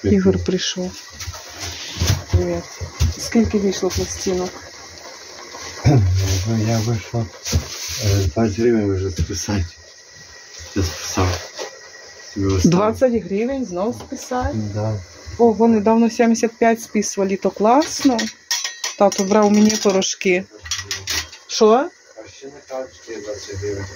Ігор прийшов. Привіт. Скільки вийшло пластинок? Я вийшов 20 гривень вже списати. Я списав. 20 гривень знов списати? Да. Ого, недавно 75 списували, то класно. Тато брав мені порошки. Що? А ще не карточки 20 гривень.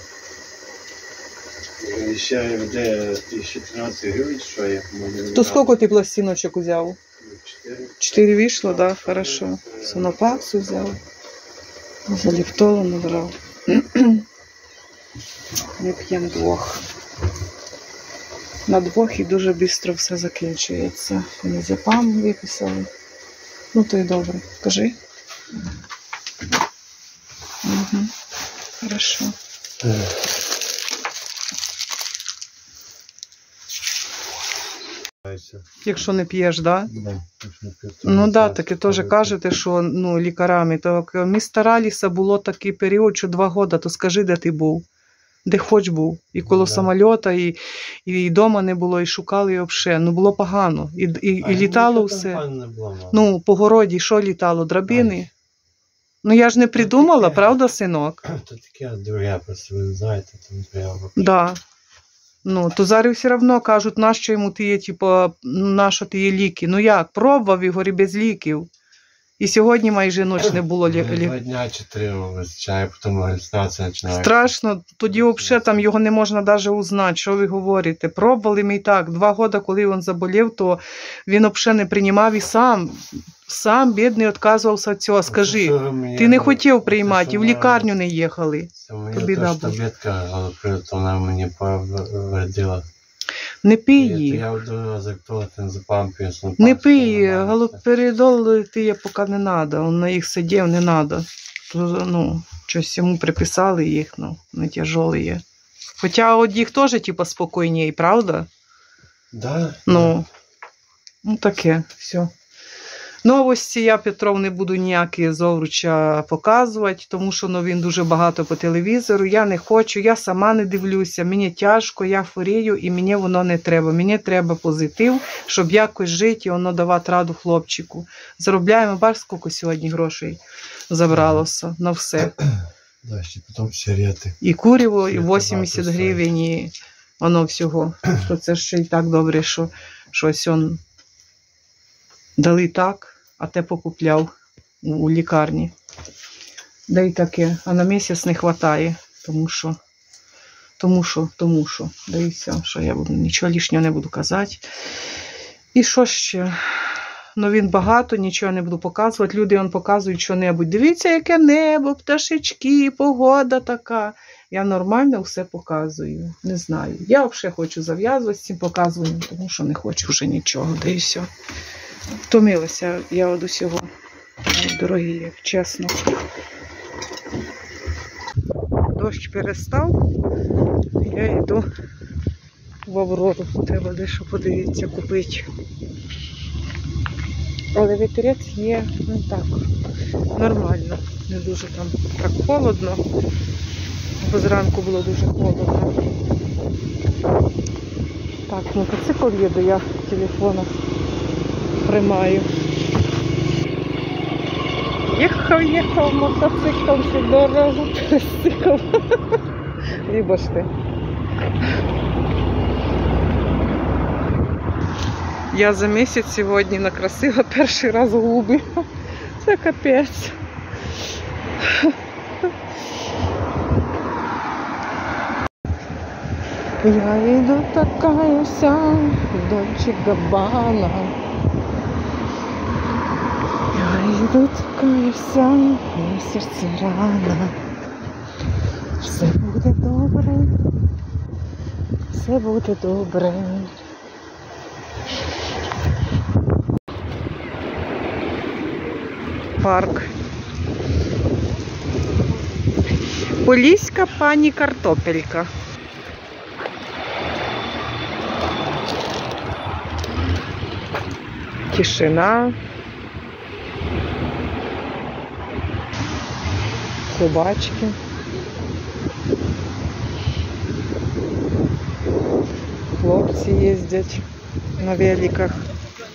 І ще де 13 гривень, що я можу. То скільки ти пластиночок взяв? 4. 4 вийшло, да, хорошо. Сонопаксу взяв. Заліптолу набрав. Ми п'ємо двох. На двох і дуже швидко все закінчується. Феназепам виписали. Ну то й добре. Кажи. Угу. Хорошо. Якщо не п'єш, да? Да. Ну да, таке теж кажете, що ну, лікарами. То ми старалися, було такий період, що 2 роки, то скажи, де ти був. Де хоч був. І коло самольота, і вдома не було, і шукали, і взагалі. Ну було погано. І літало все. Ну, по городі, що літало? Драбини? Ну я ж не придумала, правда, синок? То таке друге, просто ви знаєте, там треба. Да. Ну, то зараз все одно кажуть, нащо йому ти є, типу, нащо ти є ліки. Ну як, пробував його і без ліків. І сьогодні майже ніч не було ліків. 2 дня чи 3 вистачає, потім галюцинація починає. Страшно, тоді взагалі там його не можна навіть узнати, що ви говорите. Пробували ми і так, 2 роки, коли він заболів, то він взагалі не приймав і сам бідний відказувався від цього. Скажи, ти не хотів приймати, і в лікарню не їхали. Це мені та таблетка галоприл, то вона мені повредила. Не пий її. Я думаю, феназепам п'ю. Не пий, галоперидол п'є поки не треба, він на їх сидів, не треба. Ну, щось йому приписали їх, ну, не тяжелі є. Хоча от їх теж, типу, спокійніше, правда? Да. Ну таке, все. Новості я, Петров, не буду ніякі з Овруча показувати, тому що ну, він дуже багато по телевізору, я не хочу, я сама не дивлюся, мені тяжко, я хворію і мені воно не треба. Мені треба позитив, щоб якось жити і воно давати раду хлопчику. Заробляємо, бачиш, скільки сьогодні грошей забралося на все. Да, ще потім сигарети. І куріво, і 80 гривень, і воно всього. То це ще і так добре, що щось он дали так, а те покупляв у лікарні. Да й таке. А на місяць не вистачає, тому що. Да і все, що я буду, нічого лишнього не буду казати. І що ще? Ну він багато, нічого не буду показувати. Люди он показують що-небудь. Дивіться, яке небо, пташечки, погода така. Я нормально все показую. Не знаю. Я взагалі хочу зав'язувати з цим показуванням, тому що не хочу вже нічого. Да і все. Втомилася я від усього, дорогі, чесно. Дощ перестав, я йду в Аврору. Треба дещо подивитися, купити. Але вітерець є, ну так, нормально. Не дуже там так холодно, бо зранку було дуже холодно. Так, мотоцикл їду, я телефона приймаю. Їхав мотоцикл всю дорогу, пересикав. Вибачте. Я за місяць сьогодні накрасила перший раз губи. Це капець. Я иду такая вся, Дольче Габбана. Я иду такая вся, на сердце рана. Все буде добре, все буде добре. Парк. Поліська пані Картопелька. Тишина. Собачки. Хлопці їздять на великах.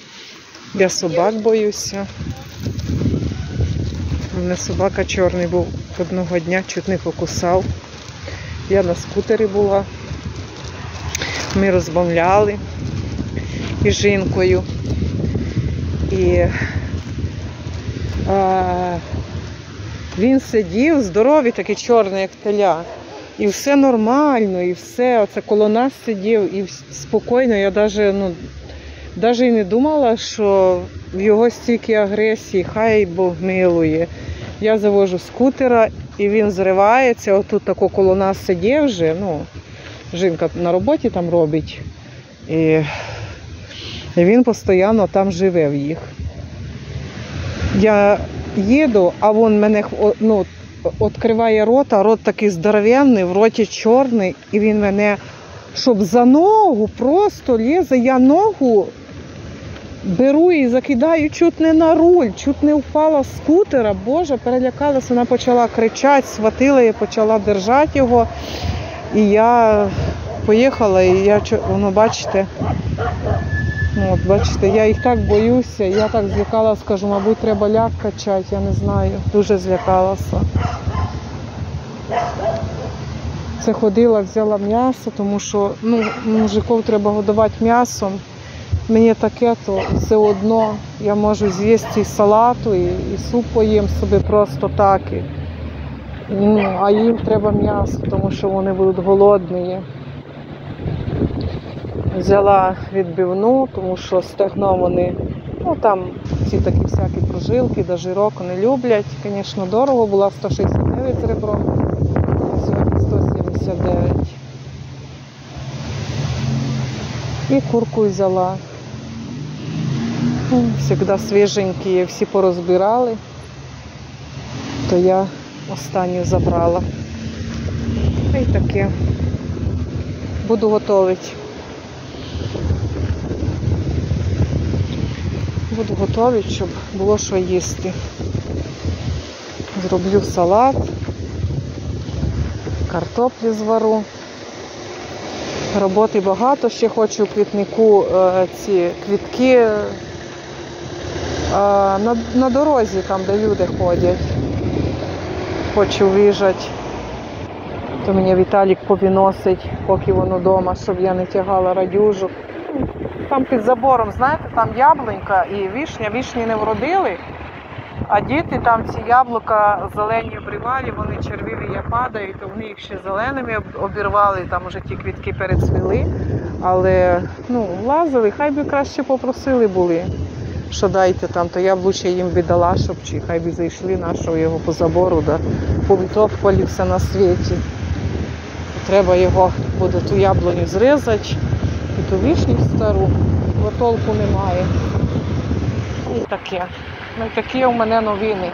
Я собак боюся. У мене собака чорний був одного дня, чуть не покусав. Я на скутері була. Ми розмовляли із жінкою. І він сидів, здоровий, такий чорний, як теля. І все нормально, і все. Оце коло нас сидів, і спокійно. Я навіть і не думала, що в його стільки агресії, хай Бог милує. Я завожу скутера, і він зривається. Отут тако коло нас сидів вже, жінка на роботі там робить. І він постійно там живе в їх. Я їду, а він мене відкриває рота, рот такий здоровенний, в роті чорний, і він мене, щоб за ногу просто лізе, я ногу беру і закидаю чуть не на руль, чуть не впала з скутера, Боже, перелякалася, вона почала кричати, схватила і почала держати його, і я поїхала, і бачите, я їх так боюся, я так злякалася, скажу, мабуть, треба ляг качати, я не знаю, дуже злякалася. Це ходила, взяла м'ясо, тому що, мужиків треба годувати м'ясом. Мені таке, то все одно, я можу з'їсти і салату, і суп поїм собі просто так. А їм треба м'ясо, тому що вони будуть голодні. Взяла відбивну, тому що стегно вони, там ці такі всякі прожилки, до жирок не люблять. Звісно, дорого, була 169 з ребром, сьогодні 179. І курку взяла. Завжди свіженькі, всі порозбирали, то я останню забрала. І таке. Буду готувати. Буду готувати, щоб було що їсти. Зроблю салат, картоплі звару. Роботи багато, ще хочу у квітнику ці квітки на дорозі, там де люди ходять. Хочу виїжджати, то мені Віталік повиносить, поки воно вдома, щоб я не тягала радюжок. Там під забором, знаєте, там яблунька і вишні не вродили, а діти там ці яблука зелені обривали, вони червиві падають, то вони їх ще зеленими обірвали, там вже ті квітки перецвіли, але влазили, хай би краще попросили були, що дайте там, то яблуче їм би дала, щоб хай би зайшли нашого його по забору, да, повитовкували все на світі. Треба його буде ту яблуню зрізати, і ту вишню стару, бо толку немає. І таке. Такі у мене новини.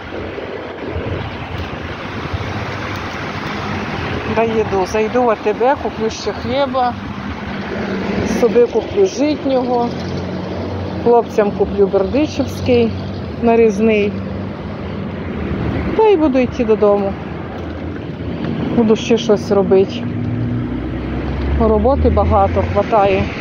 Доїду, зайду в АТБ, куплю ще хліба, собі куплю житнього, хлопцям куплю бердичівський нарізний. Та й буду йти додому. Буду ще щось робити. Роботи багато, хватає.